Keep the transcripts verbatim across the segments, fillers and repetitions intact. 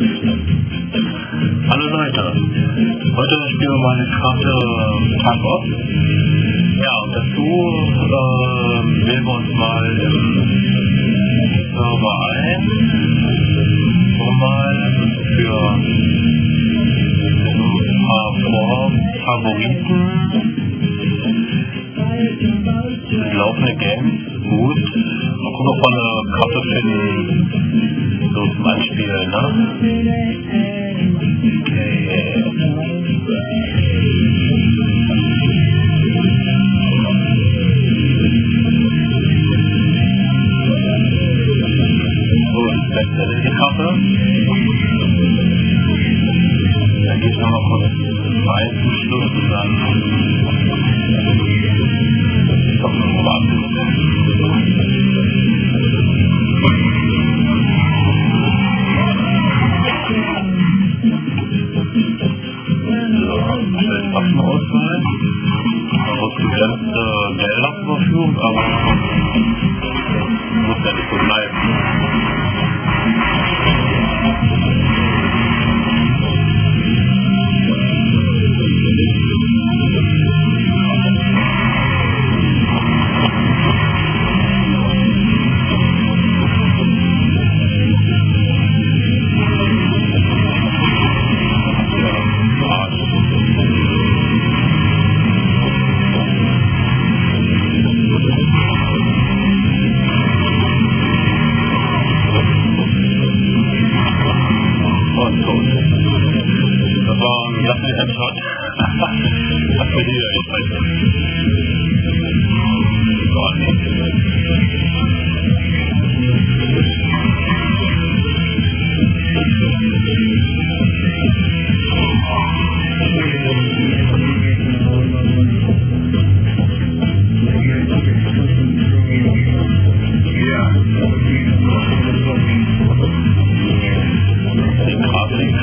Hallo Leute, heute spielen wir mal eine Karte Tactical Ops. Ja, und dazu äh, wählen wir uns mal im Server ein. Nochmal für ein paar Favoriten. Laufende Games, gut. Mal gucken, ob wir eine Karte finden, so zum Anspielen, ne? Okay. So, das Beste ist die Karte. Dann gehe ich nochmal kurz rein zum Schluss und dann kommt noch mal an. Waffenauswahl, aus begrenzte Gelder zur Verfügung, aber muss ja nicht so bleiben. Was für die ich weiß. Gar nicht. Die Grafik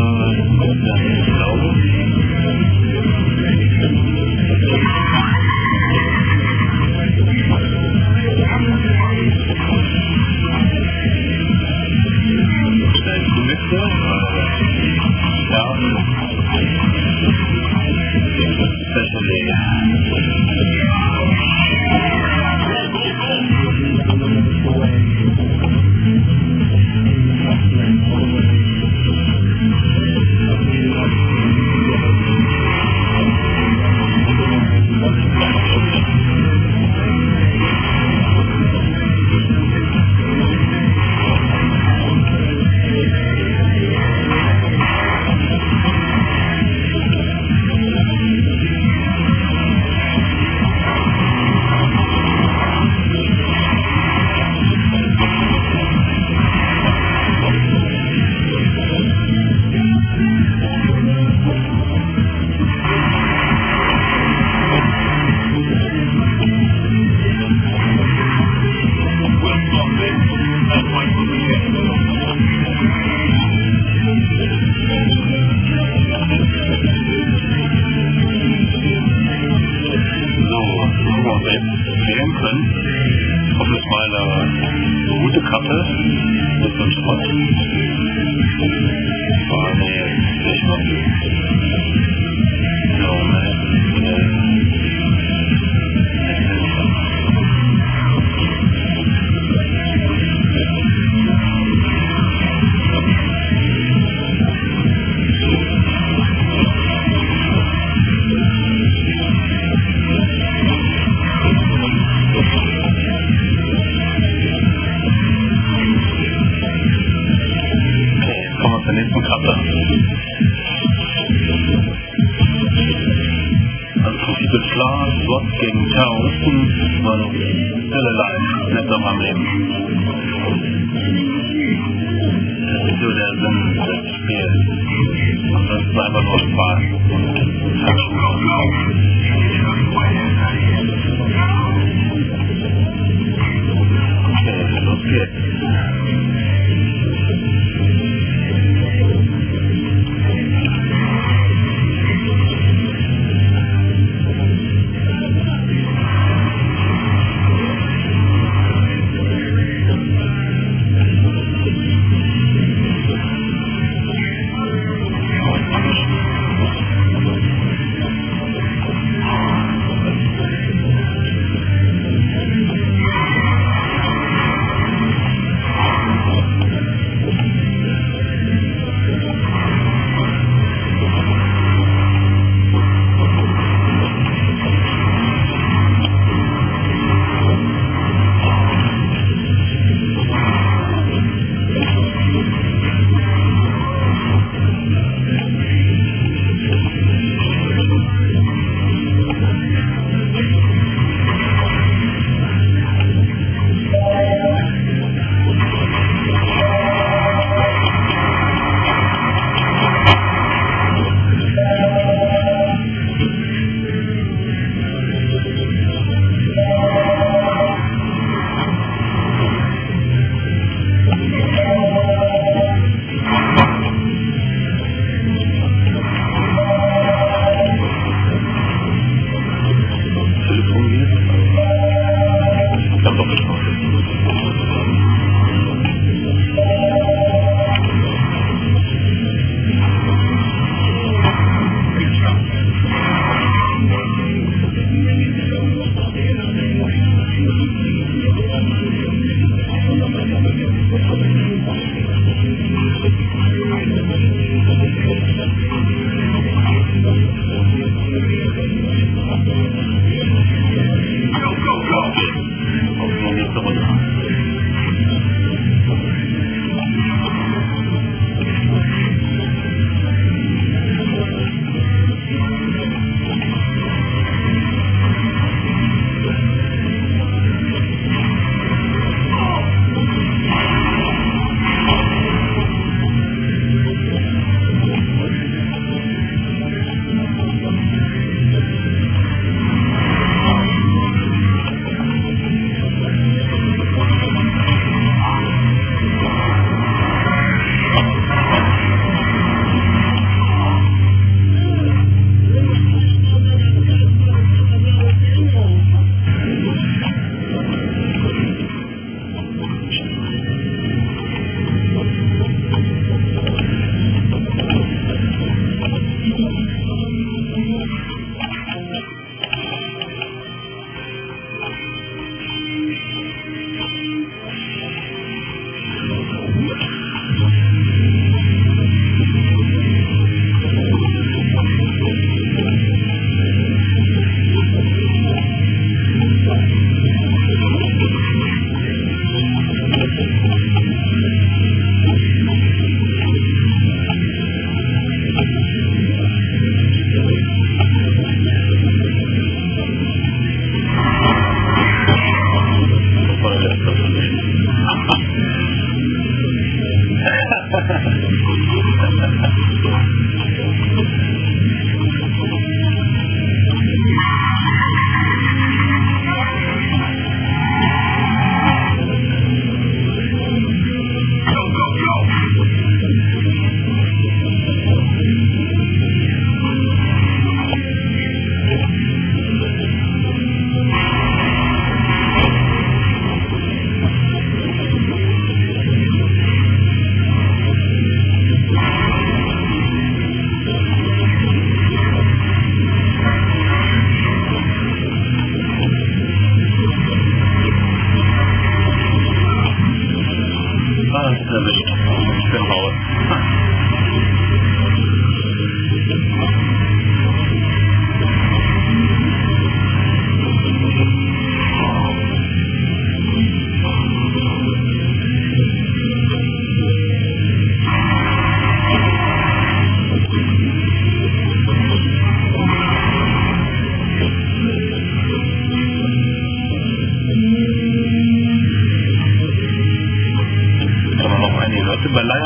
wählen können. Ich hoffe, es war eine gute Karte. Das ist ein Schrott. War nee, nicht mal. So, nein. Also klar, Gott gegen Terroristen und still alive, nicht am Leben. Das ist so der Sinn des Spiels. Und das ist einfach nur Spaß. Okay, los geht's.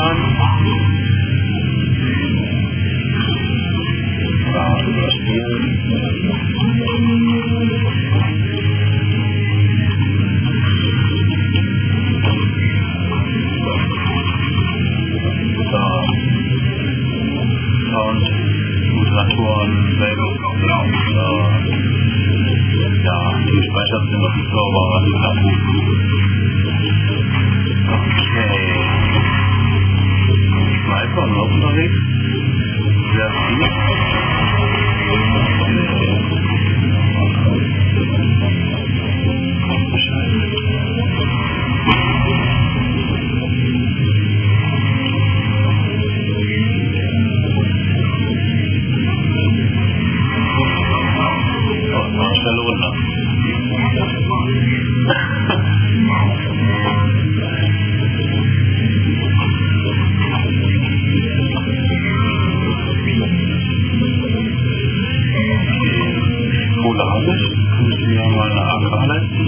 an. Ja, überspielen. So. Und Modulatoren, selber. So. Ja, die Speicher sind noch nicht sauber. Okay. Sniper noch unterwegs. Sehr viel. Schnelle Runde. Kohle habe ich. Kann ich mir mal eine A K leisten?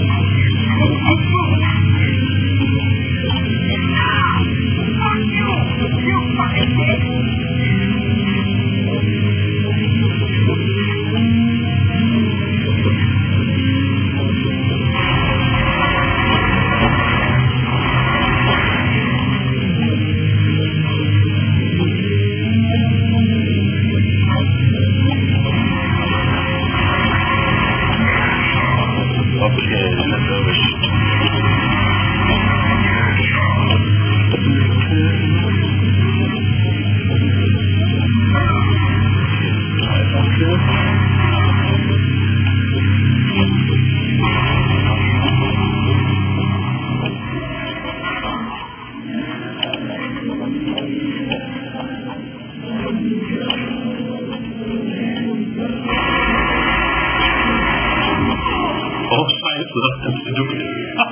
Oh, scheiße, das ist dunkel. Ah,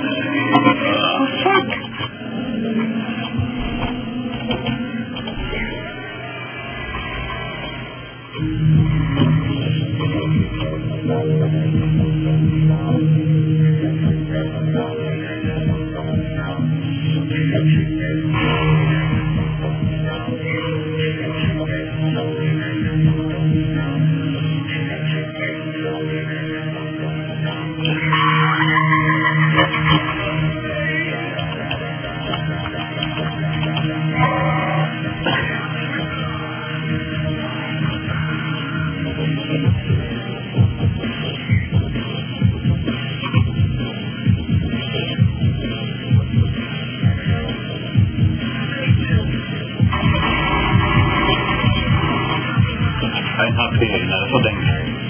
fuck. Ein H P, na, das verdenkt.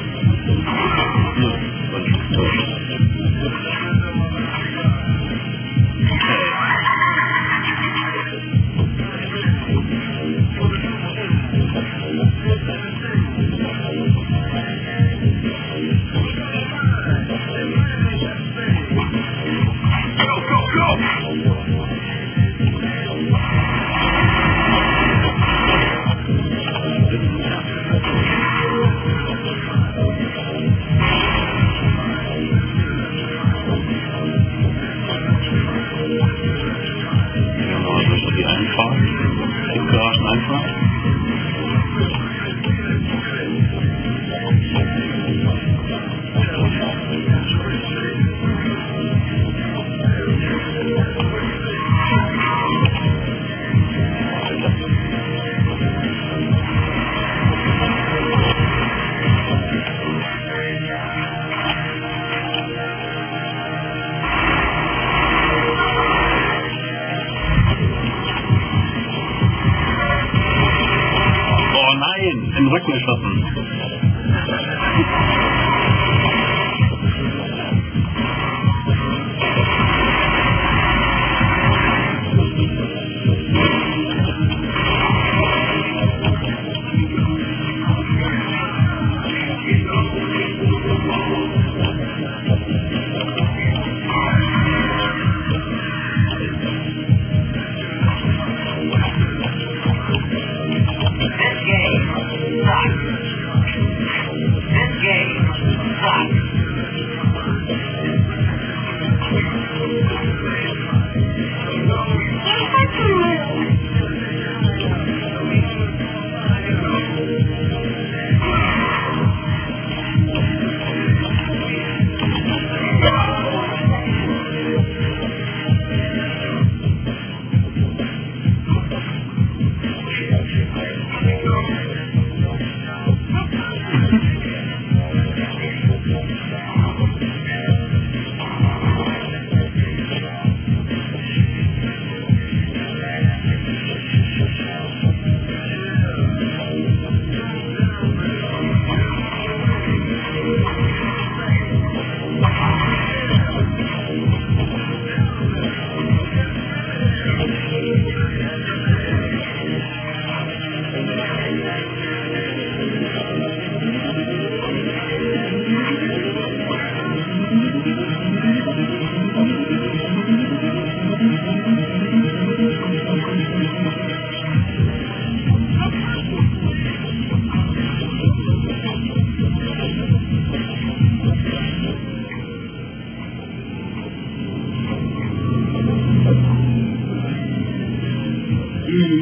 In den Rücken geschossen. This game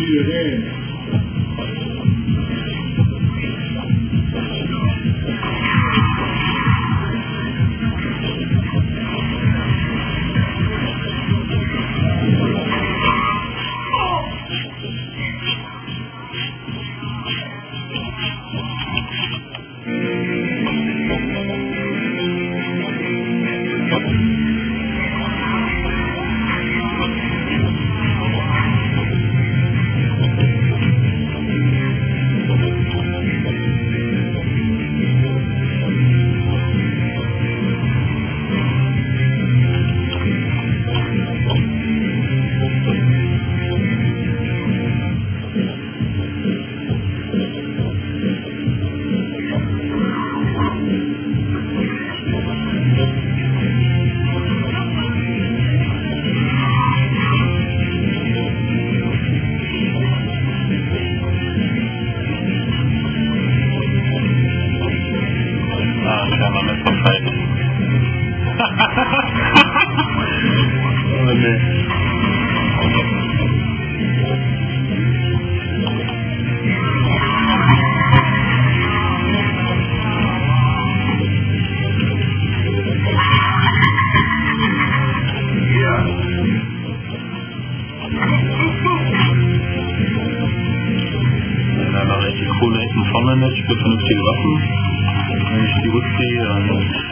Für vernünftige Waffen. Wenn ich die rückziehe, dann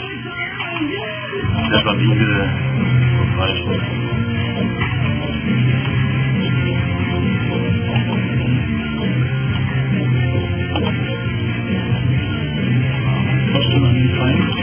der Bandite reicht. Was denn an den Feind?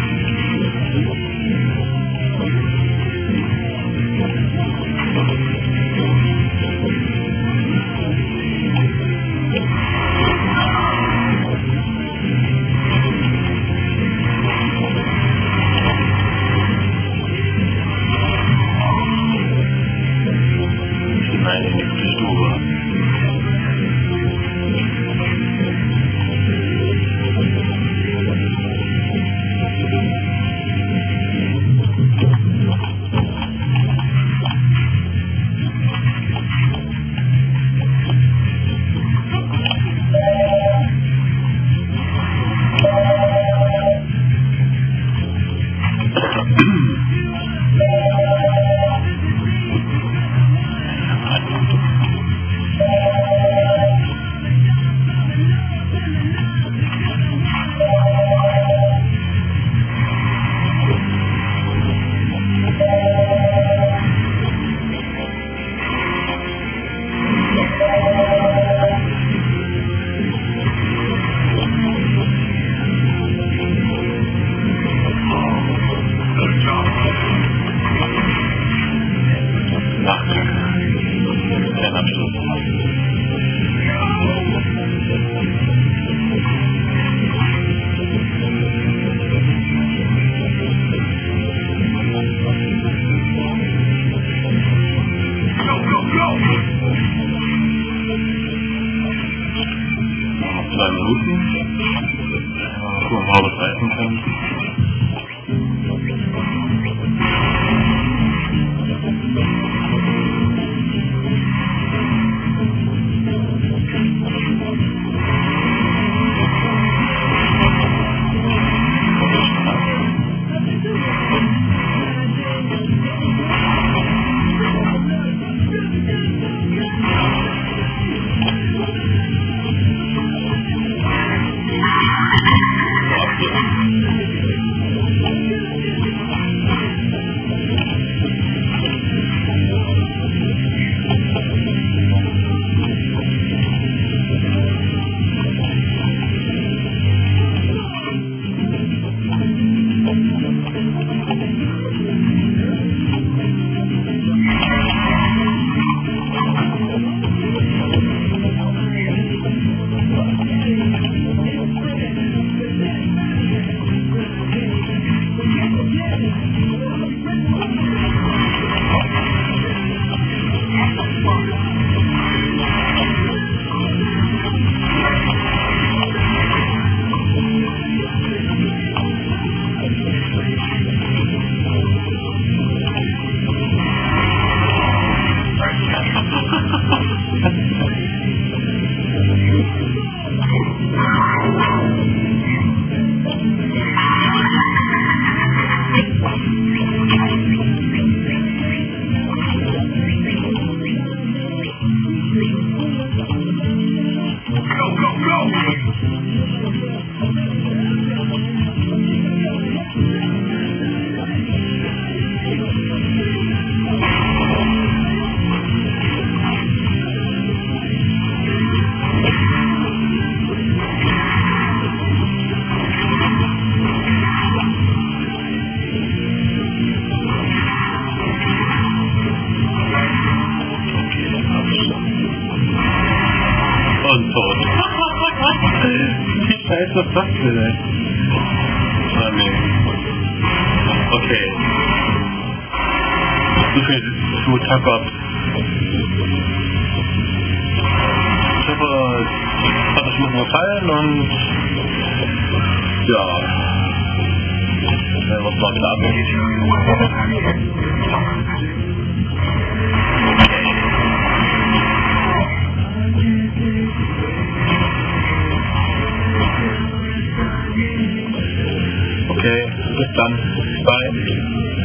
Zwei Minuten. Gucken wir mal, was reißen kann. So, ab hier. und tot. Wie scheiße ist das denn? Ah, nee. Okay. So viel zu Tactical Ops. Ich hoffe, es hat euch ein bisschen gefallen und ja, werden wir uns mal wieder abgeben. Okay, bis dann. Bye.